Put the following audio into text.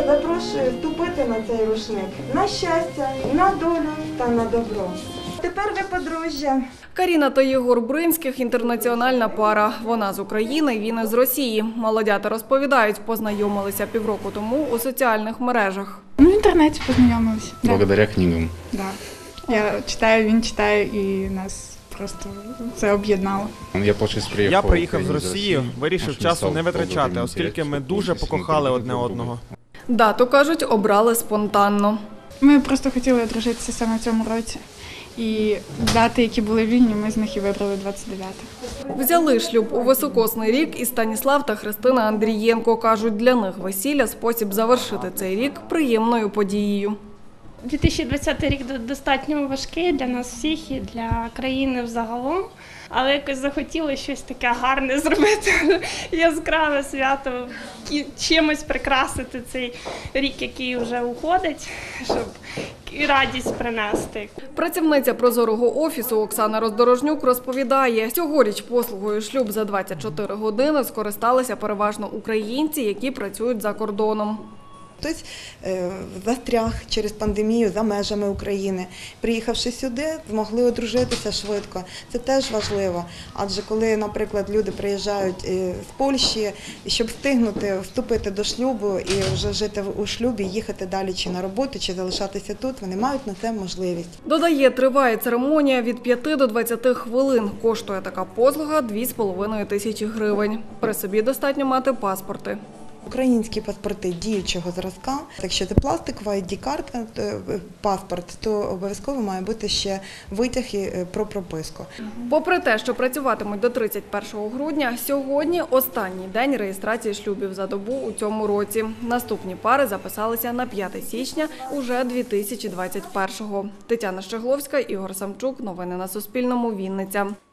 запрошую вступити на цей рушник на щастя, на долю та на добро. Тепер ви подружжя. Каріна та Єгор Бринських – інтернаціональна пара. Вона з України, він із Росії. Молодята розповідають, познайомилися півроку тому у соціальних мережах. В інтернеті познайомилися. Благодаря книгам. Да. Я читаю, він читає і нас просто це об'єднало. Я приїхав з Росії, вирішив часу не витрачати, оскільки ми дуже покохали одне одного. Дату, кажуть, обрали спонтанно. Ми просто хотіли одружитися саме в цьому році. І дати, які були вільні, ми з них і вибрали 29-те. Взяли шлюб у високосний рік і Станіслав та Христина Андрієнко. Кажуть, для них весілля – спосіб завершити цей рік приємною подією. 2020 рік достатньо важкий для нас всіх і для країни взагалом, але якось захотіли щось таке гарне зробити, яскраве свято, чимось прикрасити цей рік, який вже уходить, щоб і радість принести. Працівниця прозорого офісу Оксана Роздорожнюк розповідає, цьогоріч послугою «Шлюб за 24 години» скористалися переважно українці, які працюють за кордоном. Хтось застряг через пандемію за межами України. Приїхавши сюди, змогли одружитися швидко. Це теж важливо. Адже коли, наприклад, люди приїжджають з Польщі, щоб встигнути вступити до шлюбу і вже жити у шлюбі, їхати далі чи на роботу, чи залишатися тут, вони мають на це можливість. Додає, триває церемонія від 5 до 20 хвилин. Коштує така послуга 2,5 тисячі гривень. При собі достатньо мати паспорти. Українські паспорти діючого зразка. Якщо це пластикова ID-картка, паспорт, то обов'язково має бути ще витяг про прописку. Попри те, що працюватимуть до 31 грудня, сьогодні останній день реєстрації шлюбів за добу у цьому році. Наступні пари записалися на 5 січня уже 2021-го. Тетяна Щегловська, Ігор Самчук. Новини на Суспільному. Вінниця.